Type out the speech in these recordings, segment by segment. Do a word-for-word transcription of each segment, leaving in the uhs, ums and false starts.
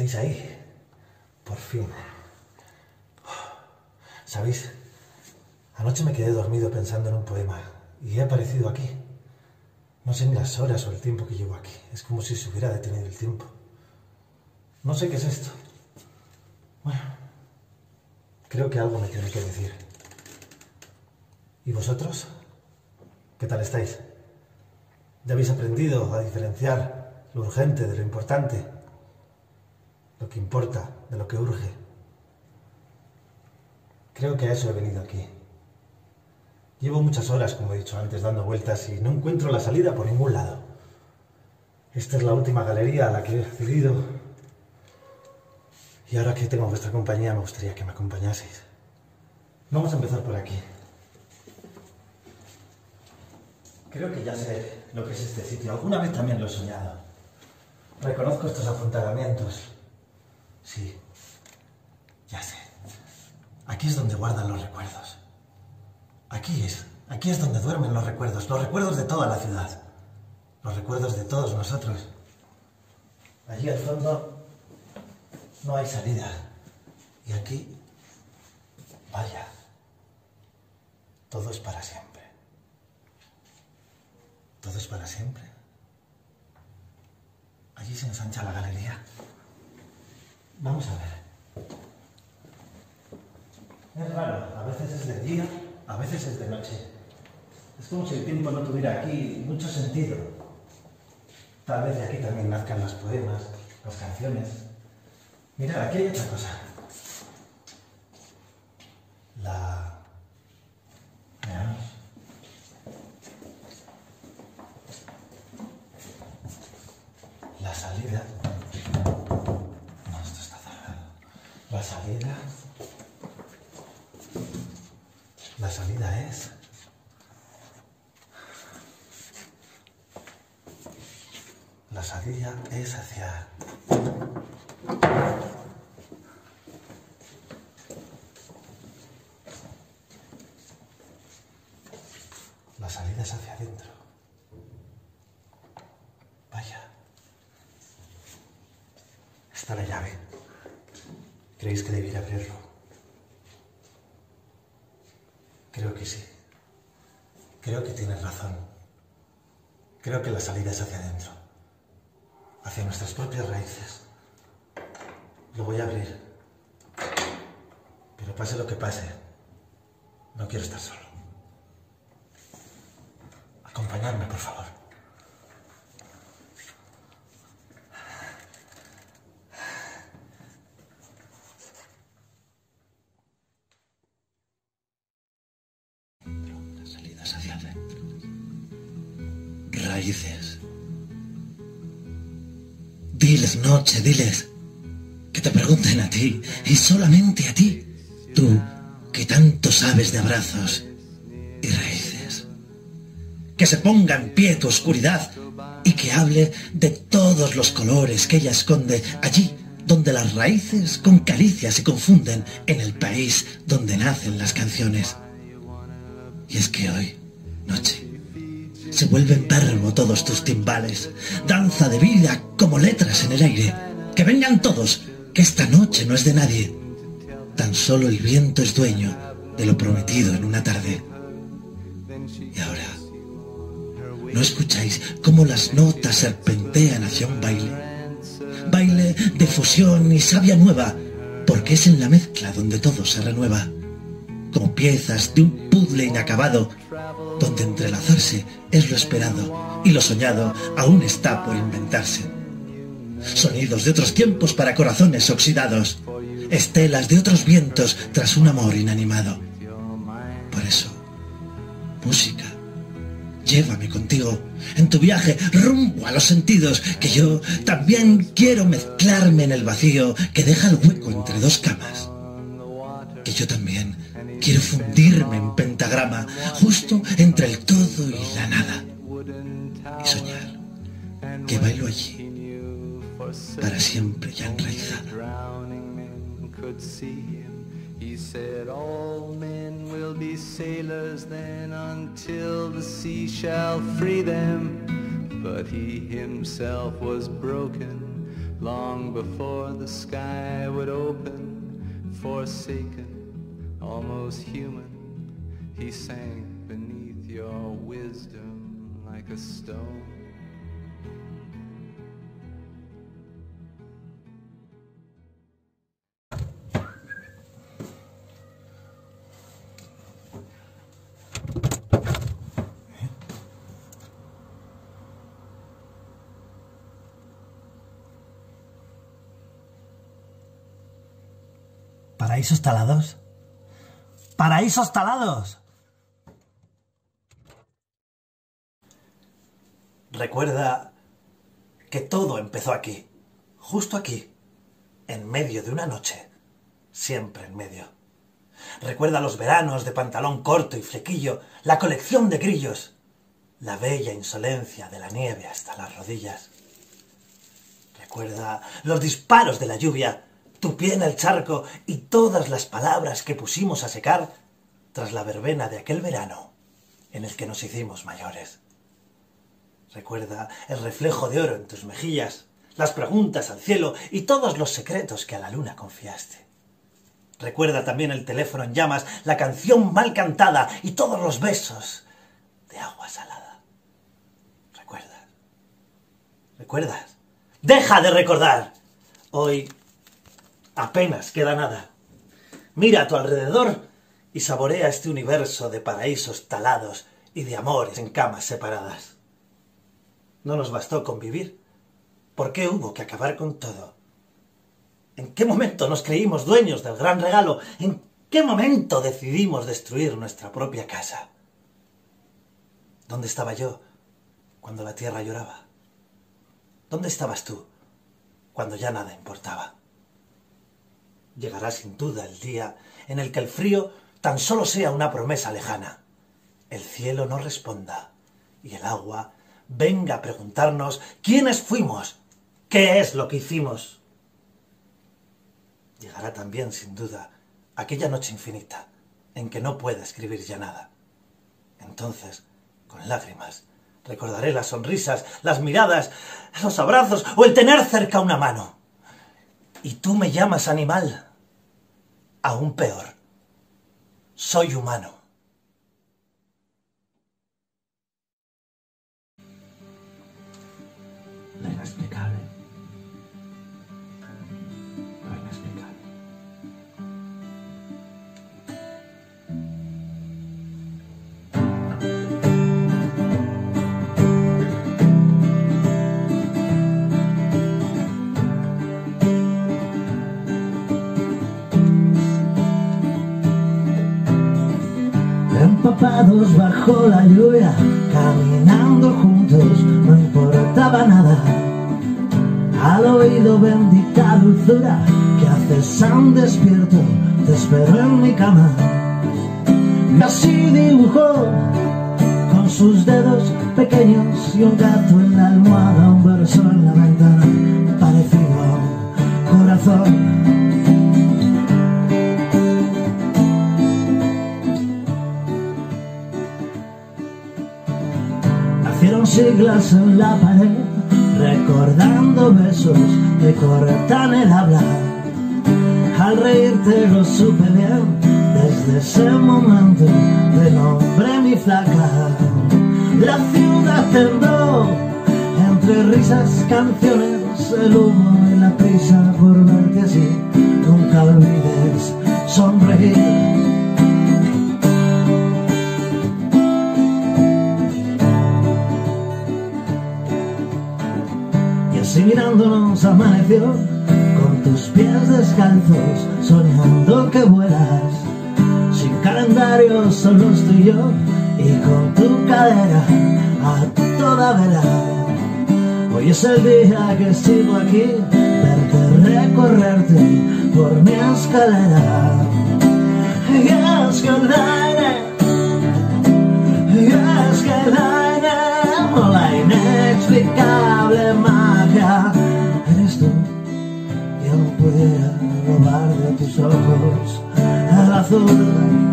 ¿Estáis ahí? Por fin. ¿Sabéis? Anoche me quedé dormido pensando en un poema y he aparecido aquí. No sé ni las horas o el tiempo que llevo aquí. Es como si se hubiera detenido el tiempo. No sé qué es esto. Bueno, creo que algo me tiene que decir. ¿Y vosotros? ¿Qué tal estáis? ¿Ya habéis aprendido a diferenciar lo urgente de lo importante? Lo que importa de lo que urge. Creo que a eso he venido aquí. Llevo muchas horas, como he dicho antes, dando vueltas y no encuentro la salida por ningún lado. Esta es la última galería a la que he accedido. Y ahora que tengo vuestra compañía, me gustaría que me acompañaseis. Vamos a empezar por aquí. Creo que ya sé lo que es este sitio. Alguna vez también lo he soñado. Reconozco estos apuntalamientos. Sí, ya sé. Aquí es donde guardan los recuerdos. Aquí es. Aquí es donde duermen los recuerdos. Los recuerdos de toda la ciudad. Los recuerdos de todos nosotros. Allí al fondo no hay salida. Y aquí, vaya, todo es para siempre. Todo es para siempre. Allí se ensancha la galería. Vamos a ver. Es raro, a veces es de día, a veces es de noche. Es como si el tiempo no tuviera aquí mucho sentido. Tal vez de aquí también nazcan los poemas, las canciones. Mirad, aquí hay otra cosa. La... Veamos. La salida... No, esto está cerrado. La salida... La salida es... La salida es hacia... La salida es hacia adentro. Vaya. Está la llave. ¿Creéis que debiera abrirlo? Creo que sí. Creo que tienes razón. Creo que la salida es hacia adentro. Hacia nuestras propias raíces. Lo voy a abrir. Pero pase lo que pase, no quiero estar solo. Acompañadme, por favor. Las salidas hacia adentro. Raíces. Diles, noche, diles. Que te pregunten a ti, y solamente a ti. Tú, que tanto sabes de abrazos y raíces. Que se ponga en pie tu oscuridad y que hable de todos los colores que ella esconde allí donde las raíces con caricias se confunden en el país donde nacen las canciones. Y es que hoy, noche, se vuelven perro todos tus timbales, danza de vida como letras en el aire. Que vengan todos, que esta noche no es de nadie. Tan solo el viento es dueño de lo prometido en una tarde. Y ahora, ¿no escucháis cómo las notas serpentean hacia un baile? Baile de fusión y savia nueva, porque es en la mezcla donde todo se renueva. Como piezas de un puzzle inacabado, donde entrelazarse es lo esperado y lo soñado aún está por inventarse. Sonidos de otros tiempos para corazones oxidados, estelas de otros vientos tras un amor inanimado. Por eso, música, llévame contigo en tu viaje rumbo a los sentidos, que yo también quiero mezclarme en el vacío que deja el hueco entre dos camas. Que yo también quiero fundirme en pentagrama, justo entre el todo y la nada. Y soñar que bailo allí, para siempre ya enraizado. He said all men will be sailors then until the sea shall free them. But he himself was broken long before the sky would open, forsaken, almost human, he sank beneath your wisdom like a stone. ¿Paraísos talados? ¡Paraísos talados! Recuerda que todo empezó aquí, justo aquí, en medio de una noche, siempre en medio. Recuerda los veranos de pantalón corto y flequillo, la colección de grillos, la bella insolencia de la nieve hasta las rodillas. Recuerda los disparos de la lluvia, tu pie en el charco y todas las palabras que pusimos a secar tras la verbena de aquel verano en el que nos hicimos mayores. Recuerda el reflejo de oro en tus mejillas, las preguntas al cielo y todos los secretos que a la luna confiaste. Recuerda también el teléfono en llamas, la canción mal cantada y todos los besos de agua salada. ¿Recuerdas? ¿Recuerdas? ¡Deja de recordar! Hoy apenas queda nada. Mira a tu alrededor y saborea este universo de paraísos talados y de amores en camas separadas. ¿No nos bastó convivir? ¿Por qué hubo que acabar con todo? ¿En qué momento nos creímos dueños del gran regalo? ¿En qué momento decidimos destruir nuestra propia casa? ¿Dónde estaba yo cuando la tierra lloraba? ¿Dónde estabas tú cuando ya nada importaba? Llegará sin duda el día en el que el frío tan solo sea una promesa lejana, el cielo no responda y el agua venga a preguntarnos quiénes fuimos, qué es lo que hicimos. Llegará también, sin duda, aquella noche infinita en que no pueda escribir ya nada. Entonces, con lágrimas, recordaré las sonrisas, las miradas, los abrazos o el tener cerca una mano. Y tú me llamas animal. Aún peor, soy humano. Lo inexplicable. Lo inexplicable. Empapados bajo la lluvia, caminando juntos, no importaba nada. Al oído bendita dulzura que haces aún despierto, te espero en mi cama. Y así dibujó con sus dedos pequeños y un gato en la almohada, un verso en la ventana, parecido a un corazón. Hicieron siglas en la pared, recordando besos que cortan el habla. Al reírte lo supe bien, desde ese momento te nombré mi flaca. La ciudad tembló, entre risas, canciones, el humo y la prisa por verte así. Nunca olvides sonreír. Así mirándonos amaneció, con tus pies descalzos, soñando que vuelas, sin calendario, solo tú y yo, y con tu cadera a toda vela. Hoy es el día que sigo aquí, verte recorrerte por mi escalera. Y es que el aire, y es que el aire, la inexplicable magia eres tú. Quien pudiera robar de tus ojos el azul,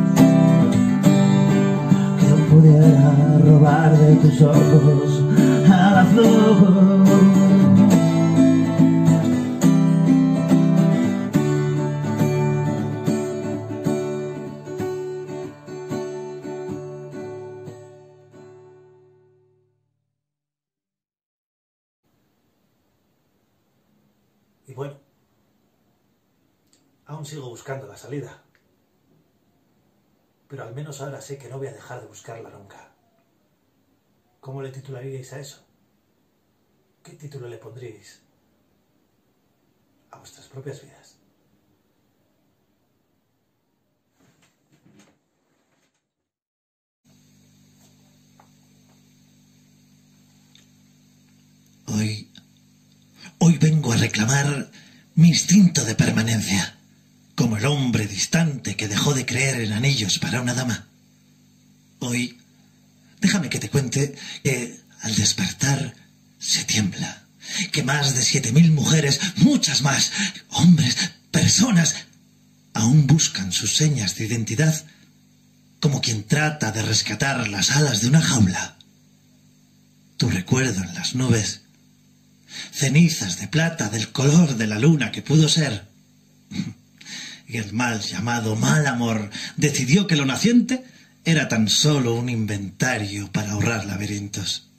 quien pudiera robar de tus ojos el azul. Aún sigo buscando la salida. Pero al menos ahora sé que no voy a dejar de buscarla nunca. ¿Cómo le titularíais a eso? ¿Qué título le pondríais a vuestras propias vidas? Hoy, hoy vengo a reclamar mi instinto de permanencia, como el hombre distante que dejó de creer en anillos para una dama. Hoy, déjame que te cuente que al despertar se tiembla, que más de siete mil mujeres, muchas más, hombres, personas, aún buscan sus señas de identidad, como quien trata de rescatar las alas de una jaula. Tu recuerdo en las nubes, cenizas de plata del color de la luna que pudo ser. Y el mal llamado mal amor decidió que lo naciente era tan solo un inventario para ahorrar laberintos.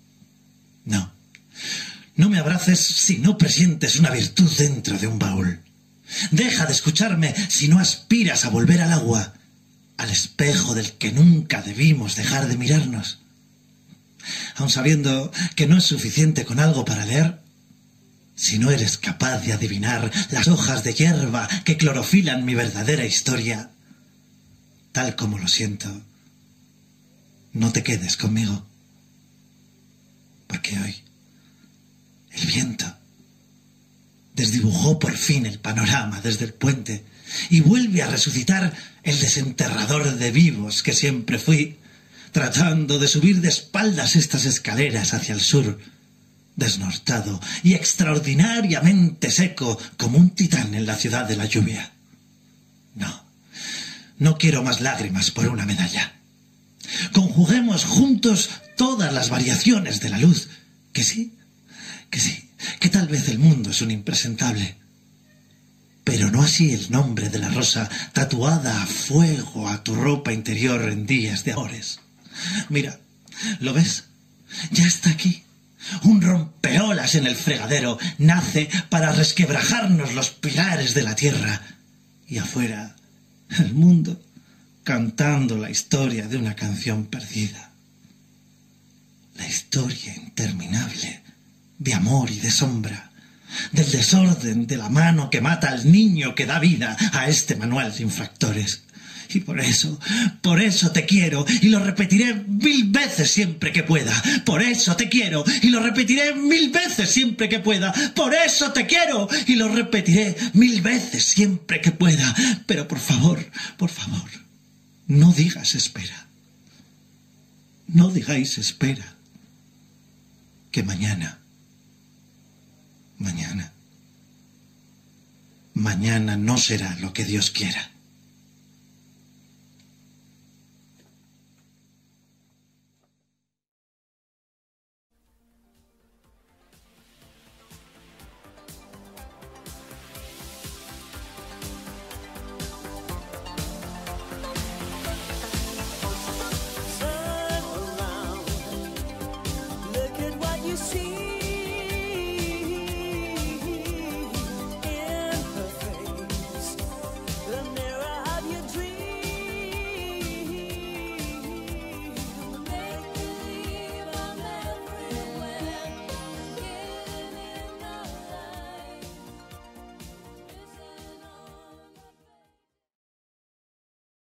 No, no me abraces si no presientes una virtud dentro de un baúl. Deja de escucharme si no aspiras a volver al agua, al espejo del que nunca debimos dejar de mirarnos. Aun sabiendo que no es suficiente con algo para leer, si no eres capaz de adivinar las hojas de hierba que clorofilan mi verdadera historia, tal como lo siento, no te quedes conmigo. Porque hoy el viento desdibujó por fin el panorama desde el puente y vuelve a resucitar el desenterrador de vivos que siempre fui, tratando de subir de espaldas estas escaleras hacia el sur, desnortado y extraordinariamente seco como un titán en la ciudad de la lluvia. No, no quiero más lágrimas por una medalla. Conjuguemos juntos todas las variaciones de la luz, que sí, que sí, que tal vez el mundo es un impresentable, pero no así el nombre de la rosa tatuada a fuego a tu ropa interior en días de amores. Mira, ¿lo ves? Ya está aquí. Un rompeolas en el fregadero nace para resquebrajarnos los pilares de la tierra. Y afuera, el mundo cantando la historia de una canción perdida. La historia interminable de amor y de sombra, del desorden de la mano que mata al niño que da vida a este manual de infractores. Y por eso, por eso te quiero y lo repetiré mil veces siempre que pueda. Por eso te quiero y lo repetiré mil veces siempre que pueda. Por eso te quiero y lo repetiré mil veces siempre que pueda. Pero por favor, por favor, no digas espera. No digáis espera. Que mañana, mañana, mañana no será lo que Dios quiera.